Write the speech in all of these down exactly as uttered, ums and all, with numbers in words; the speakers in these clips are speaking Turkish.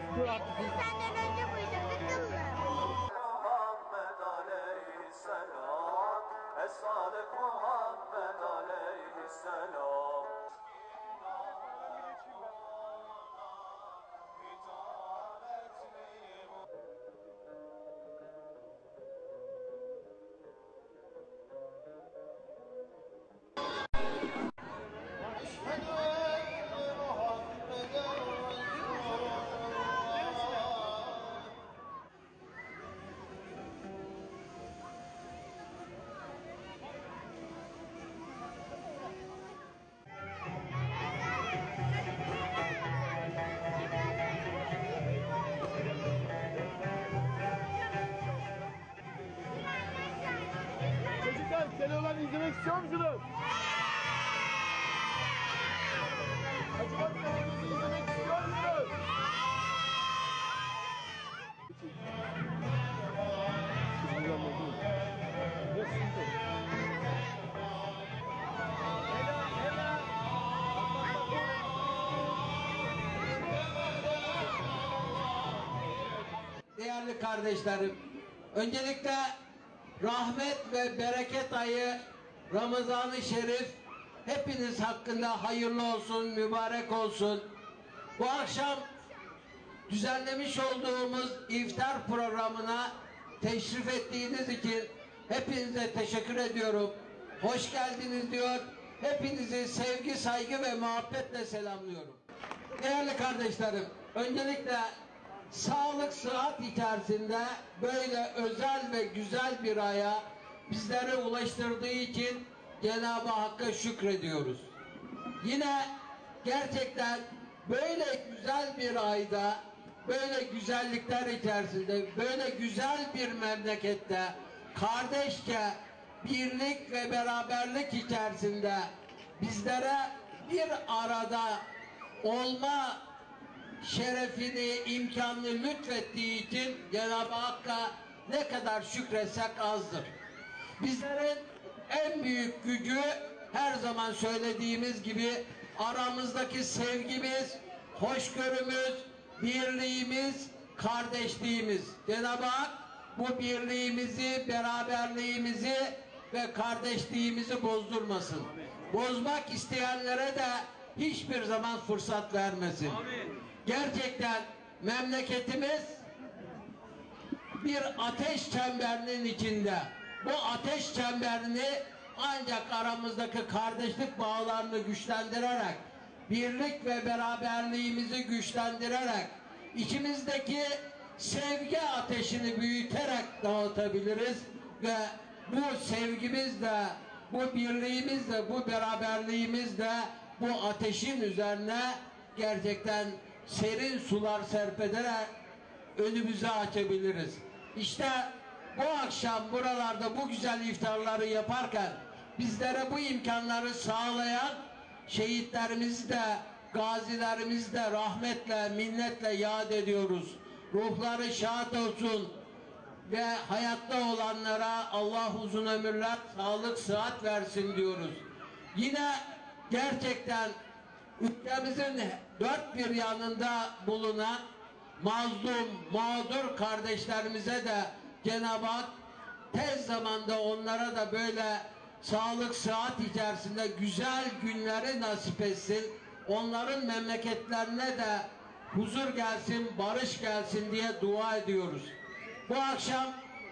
Dur artık. Senden önce buydu, bildin mi? Muhammed aleyhisselam, Es-Sadık Muhammed aleyhisselam. Çocuklar, Keloğlan izlemek istiyor musunuz? Acaba Keloğlan'ı izlemek istiyor musunuz? Değerli kardeşlerim, öncelikle rahmet ve bereket ayı Ramazan-ı Şerif hepiniz hakkında hayırlı olsun, mübarek olsun. Bu akşam düzenlemiş olduğumuz iftar programına teşrif ettiğiniz için hepinize teşekkür ediyorum. Hoş geldiniz diyor. Hepinizi sevgi, saygı ve muhabbetle selamlıyorum. Değerli kardeşlerim, öncelikle sağlık, sıhhat içerisinde böyle özel ve güzel bir aya bizlere ulaştırdığı için Cenab-ı Hakk'a şükrediyoruz. Yine gerçekten böyle güzel bir ayda, böyle güzellikler içerisinde, böyle güzel bir memlekette, kardeşçe, birlik ve beraberlik içerisinde bizlere bir arada olma şerefini, imkanını lütfettiği için Cenab-ı Hakk'a ne kadar şükretsek azdır. Bizlerin en büyük gücü her zaman söylediğimiz gibi aramızdaki sevgimiz, hoşgörümüz, birliğimiz, kardeşliğimiz. Cenab-ı Hak bu birliğimizi, beraberliğimizi ve kardeşliğimizi bozdurmasın. Bozmak isteyenlere de hiçbir zaman fırsat vermesin. Gerçekten memleketimiz bir ateş çemberinin içinde. Bu ateş çemberini ancak aramızdaki kardeşlik bağlarını güçlendirerek, birlik ve beraberliğimizi güçlendirerek, içimizdeki sevgi ateşini büyüterek dağıtabiliriz ve bu sevgimizle, bu birliğimizle, bu beraberliğimizle bu ateşin üzerine gerçekten serin sular serpederek önümüzü açabiliriz. İşte bu akşam buralarda bu güzel iftarları yaparken bizlere bu imkanları sağlayan şehitlerimizi de, gazilerimizi de rahmetle, minnetle yad ediyoruz. Ruhları şad olsun ve hayatta olanlara Allah uzun ömürler, sağlık, sıhhat versin diyoruz. Yine gerçekten ülkemizin dört bir yanında bulunan mazlum, mağdur kardeşlerimize de Cenab-ı Hak tez zamanda onlara da böyle sağlık, sıhhat içerisinde güzel günleri nasip etsin. Onların memleketlerine de huzur gelsin, barış gelsin diye dua ediyoruz. Bu akşam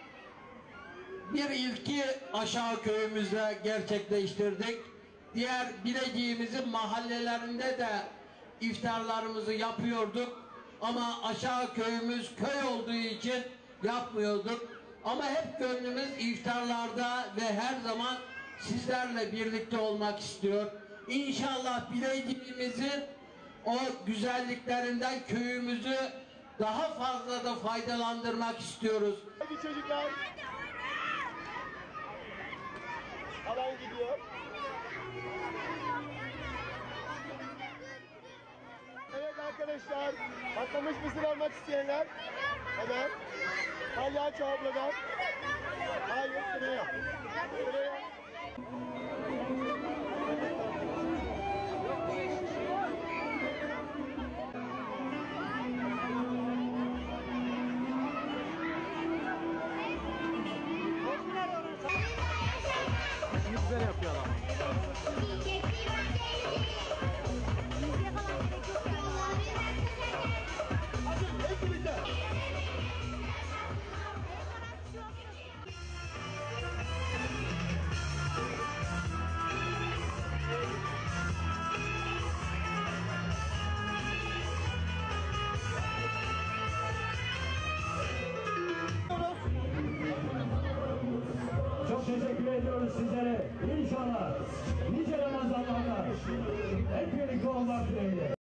bir ilki aşağı köyümüzde gerçekleştirdik. Diğer Bilecik'imizin mahallelerinde de iftarlarımızı yapıyorduk. Ama aşağı köyümüz köy olduğu için yapmıyorduk. Ama hep gönlümüz iftarlarda ve her zaman sizlerle birlikte olmak istiyor. İnşallah Bilecik'imizin o güzelliklerinden köyümüzü daha fazla da faydalandırmak istiyoruz. Hadi çocuklar. Alan gidiyor. Evet arkadaşlar, patlamış mısır almak isteyenler hemen Palyaço abladan. Hayır, sıraya. Sıraya. teşekkür ediyoruz sizlere. İnşallah nice Ramazanlarda hep birlikte olmak dileğiyle.